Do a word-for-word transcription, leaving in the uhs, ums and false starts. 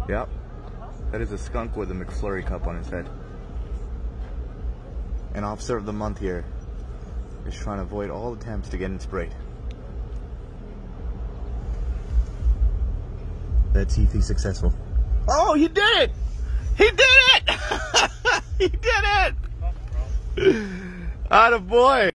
Yep. That is a skunk with a McFlurry cup on his head. An officer of the month here is trying to avoid all attempts to get it sprayed. Let's see if he's successful. Oh, he did it! He did it! He did it! Atta boy!